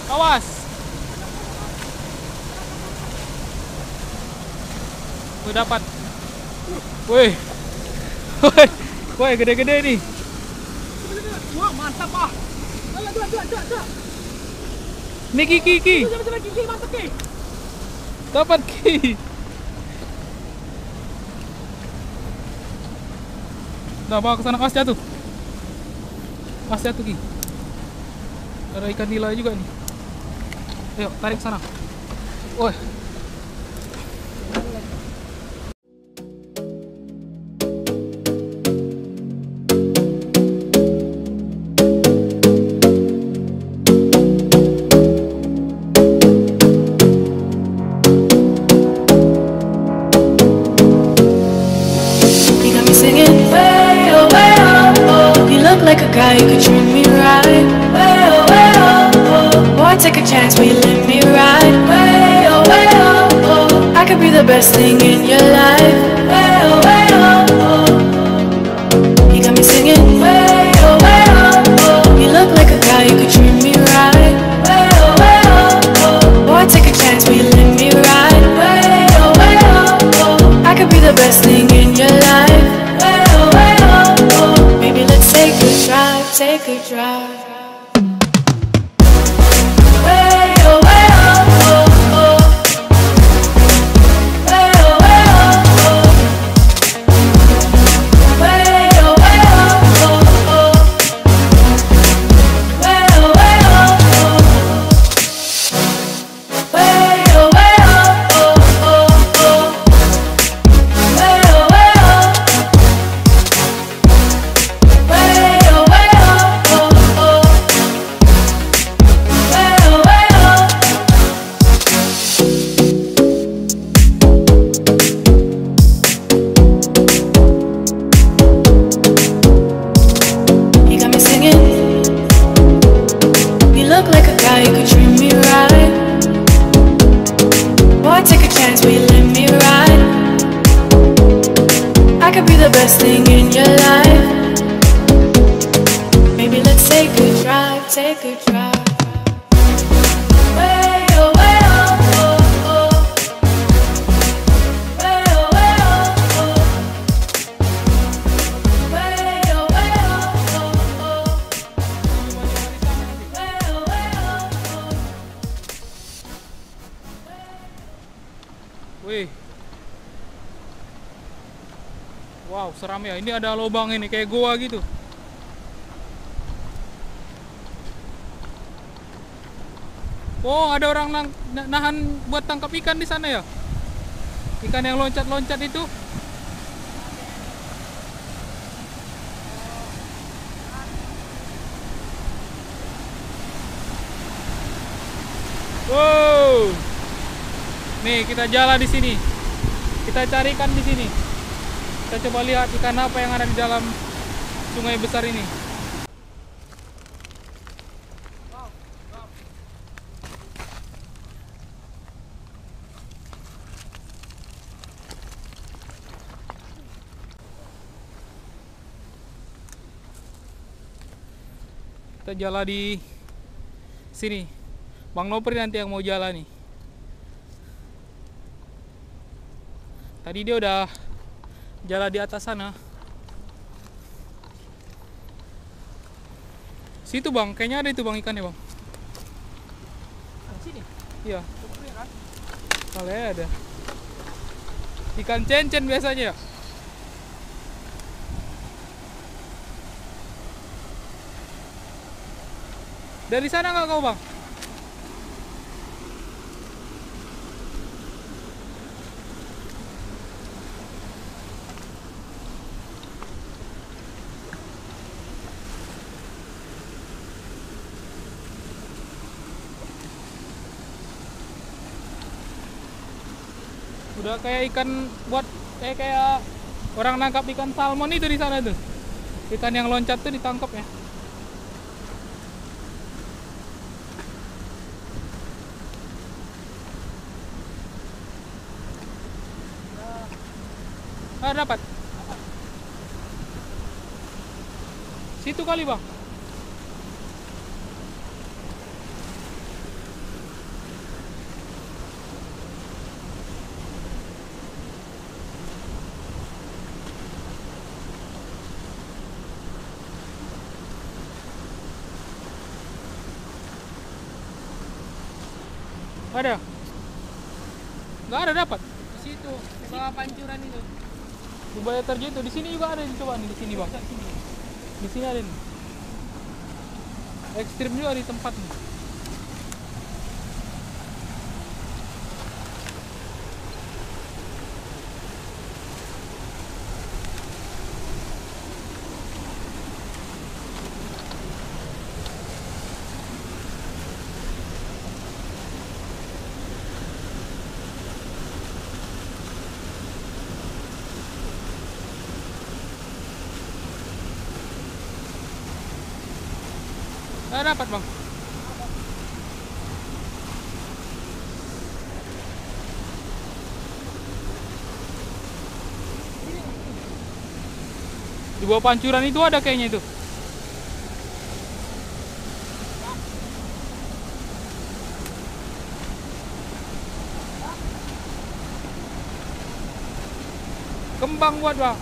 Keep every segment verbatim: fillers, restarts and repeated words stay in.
Awas. Wih, dapat. Wih. Wih. Wih, gede-gede nih. Wah, mantap ah. Ayo, dua, dua, dua, dua. Nih Ki, Ki, Ki. Gigi, mantap Ki. Dapat Ki. Udah, bawa ke sana. Awas jatuh. Awas jatuh Ki. Ada ikan nila juga nih. Ayo, tarik ke sana. Woi. Like a guy who could treat me right. Way oh, way oh, oh. Boy, take a chance, will you let me ride? Way oh, way oh, oh. I could be the best thing in your life. Way oh, way oh, oh. You got me singing. Way oh, way oh, oh. You look like a guy who could treat me right. Way oh, way oh, oh. Boy, take a chance, will you let me ride? Way oh, way oh, oh. I could be the best thing in your life. Way oh, way oh, oh. Maybe let's take a drive, take a drive. Way oh, way oh, oh, oh. Way oh, way oh, oh. Way oh, way oh, oh, oh. Way oh, way oh, oh. Way oh, way oh, oh, oh. Way oh, way oh. Best thing in your life. Maybe let's take a drive, take a drive. Way oh, way oh, oh, oh. Way oh, way oh, oh. Way oh, way oh, oh, oh. Way oh, way oh, oh. Wih. Wow, seram ya. Ini ada lubang ini kayak gua gitu. Oh, ada orang nang nahan buat tangkap ikan di sana ya? Ikan yang loncat-loncat itu. Wow. Nih, kita jalan di sini. Kita cari ikan di sini. Kita coba lihat ikan apa yang ada di dalam sungai besar ini. Kita jalan di sini. Bang Nopri nanti yang mau jalan nih. Tadi dia udah jalan di atas sana. Situ bang, kayaknya ada itu bang ikannya bang. Di sini. Iya. Kan? Kalau ada. Ikan cencen biasanya. Dari sana nggak kau bang? Udah kayak ikan buat kayak kayak orang nangkap ikan salmon itu di sana tuh. Ikan yang loncat tuh ditangkap ya. Ah, dapat. Situ kali bang. Ada? Nggak ada dapat. Di situ, di bawah pancuran itu. Buaya terjatuh. Di sini juga ada nih, coba nih di sini bang. Di sini ada nih. Ekstrim juga di tempat nih. Nggak dapat bang. Di bawah pancuran itu ada kayaknya itu. Kembang buat bang.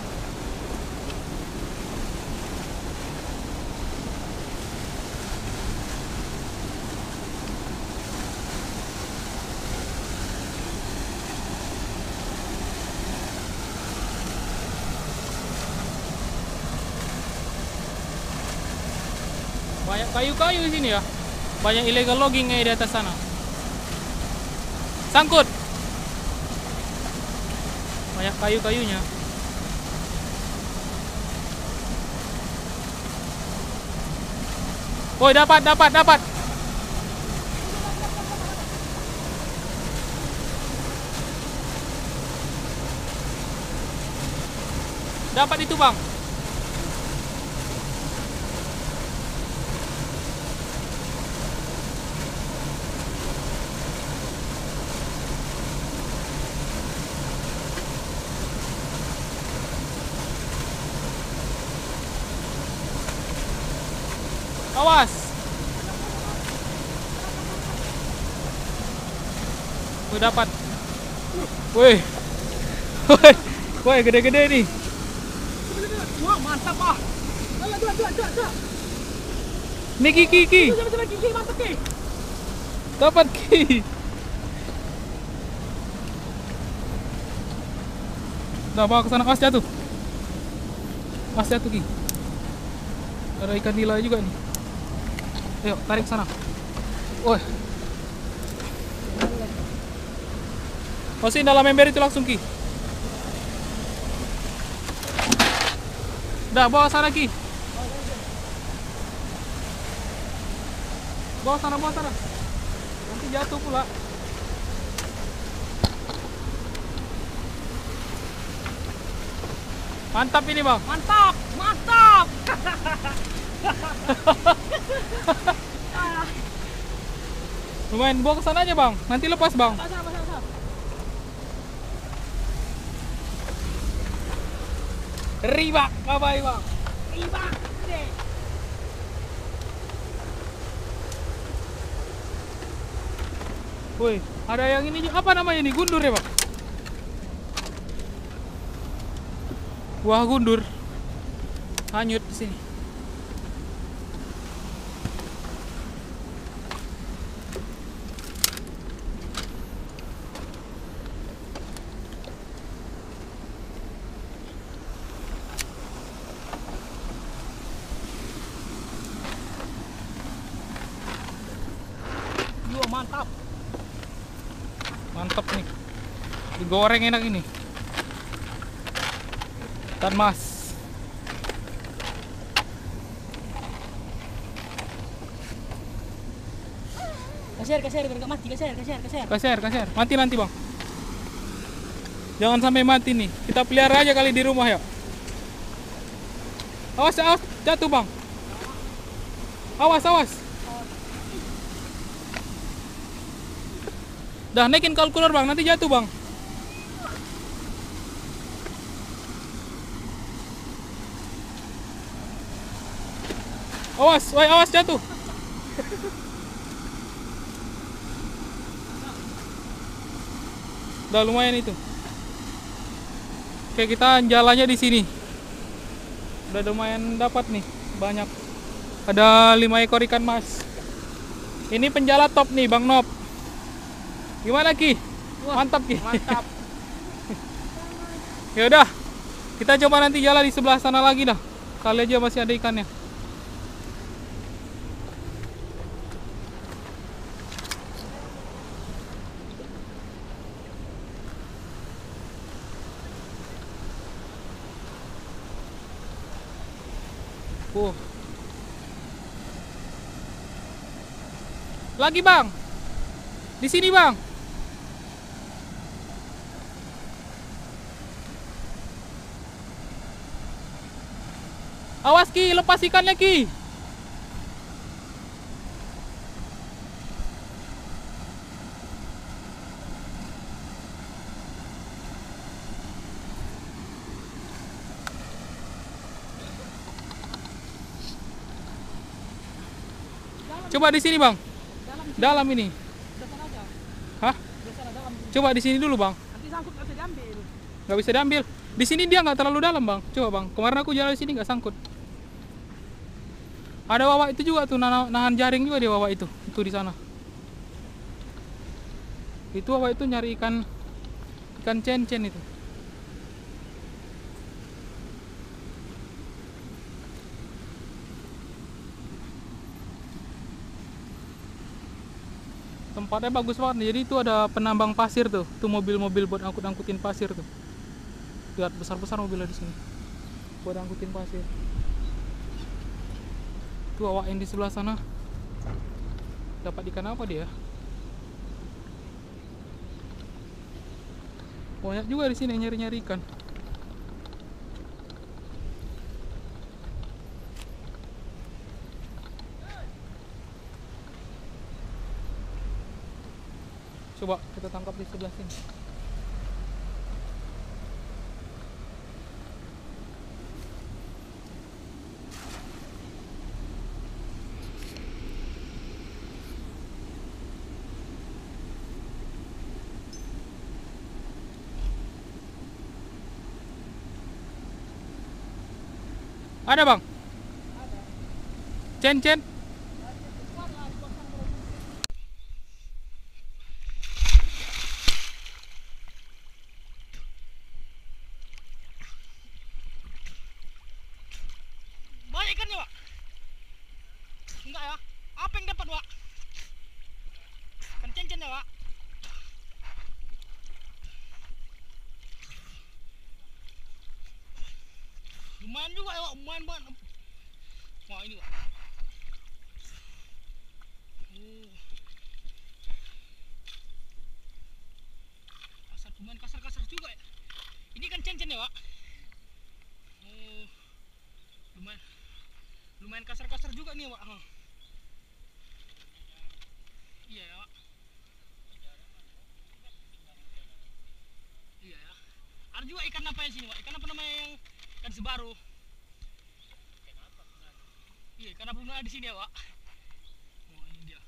Banyak kayu-kayu di sini ya. Banyak illegal logging di atas sana. Sangkut. Banyak kayu-kayunya. Woi, dapat, dapat, dapat. Dapat itu, Bang. Awas. Woi, dapat. Woi. Woi. Woi, gede-gede nih. Wah, mantap, Pak. Ayo, dua, dua, dua, dua. Nih, Ki, Ki, Ki. Coba, coba, Ki, mantap, Ki. Dapat, Ki. Udah, bawa ke sana. Awas jatuh. Awas jatuh, Ki. Ada ikan nila juga nih. Ayo, tarik sana. Woi. Masukin dalam ember itu langsung, Ki. Udah, bawa sana, Ki. Bawa sana, bawa sana. Nanti jatuh pula. Mantap ini, Bang. Mantap, mantap. Lumayan, bawa ke sana aja, Bang. Nanti lepas, Bang. Pasar, pasar, pasar. Riba, kabai, Bang. Riba, deh. Woi, ada yang ini juga. Apa namanya ini? Gundur ya, Bang? Wah, gundur. Hanyut di sini. Yo, mantap. Mantap nih. Digoreng enak ini. Ikan mas. Kasir, kasir, biar nggak mati. Kasir, kasir, kasir. Kasir, kasir. Mati nanti, Bang. Jangan sampai mati nih. Kita pelihara aja kali di rumah ya. Awas, awas. Jatuh, Bang. Awas, awas. Dah, naikin kalkulator, Bang. Nanti jatuh, Bang. Awas, woi, awas jatuh. Udah lumayan itu. Oke, kita jalannya di sini. Udah lumayan dapat nih, banyak. Ada lima ekor ikan mas. Ini penjala top nih, Bang Nop. Gimana Ki? Wah, Mantap Ki. mantap. Ya udah, kita coba nanti jalan di sebelah sana lagi dah. Kali aja masih ada ikannya. Oh. Lagi bang, di sini bang. Awas Ki, lepas ikannya Ki. Coba di sini bang, dalam ini. Depan aja. Hah? Di sana dalam. Coba di sini dulu bang. Nanti sangkut nggak bisa diambil. Nggak bisa diambil. Di sini dia nggak terlalu dalam bang. Coba bang. Kemarin aku jalan di sini nggak sangkut. Ada wawa itu juga tuh nahan, nahan jaring juga dia wawa itu. Itu di sana. Itu wawa itu nyari ikan ikan cen-cen itu. Tempatnya bagus banget. Jadi itu ada penambang pasir tuh. Tuh mobil-mobil buat angkut-angkutin pasir tuh. Lihat besar-besar mobilnya di sini. Buat angkutin pasir. Tuh awak yang di sebelah sana. Dapat ikan apa dia? Banyak juga di sini nyari-nyari ikan. Coba kita tangkap di sebelah sini. Ada bang? Cen-cen? Banyak ikannya, Wak? Enggak ya? Apa yang dapat, Wak? Kan cen-cen ya, Wak? Lumayan juga ya, Wak. Lumayan banget. Wah, ini, Wak. Oh. Kasar, lumayan kasar-kasar juga ya. Ini kan cen-cen ya, Wak? Oh. Lumayan. Lumayan kasar-kasar juga nih, Wak. Huh. Iya ya, Wak. Iya ya. Ada juga ikan apa yang sini, Wak? Ikan apa namanya yang ikan sebaru? Iya, karena belum ada di sini ya, Wak. Oh, ini dia.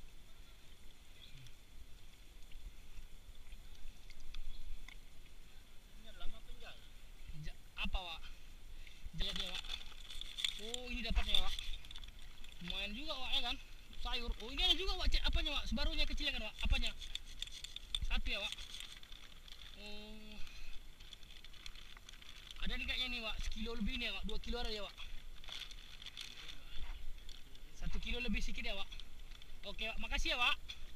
Ini lama penjal. Ja, apa, Wak? Jaya dia, Wak. Oh, ini dapatnya, Wak. Lumayan juga, Wak, ya kan? Sayur. Oh, ini ada juga, Wak. Apanya, Wak? Sebarunya kecil kan, Wak? Apanya? Satu ya, Wak. Oh. Ada nih kayaknya nih, Wak. Sekilo lebih nih, Wak. Dua kilo ada ya, Wak. Satu kilo lebih sedikit ya, Wak. Oke, Wak. Makasih ya, Wak.